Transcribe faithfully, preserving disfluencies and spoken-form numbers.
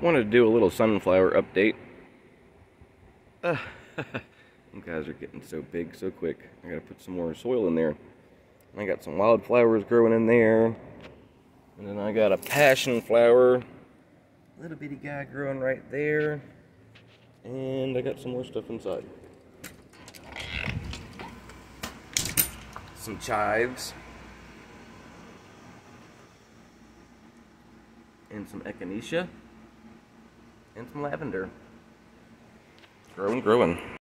Wanted to do a little sunflower update. Uh, you guys are getting so big so quick. I gotta put some more soil in there. I got some wildflowers growing in there. And then I got a passion flower. Little bitty guy growing right there. And I got some more stuff inside. Some chives. And some echinacea. And some lavender. Growing, growing.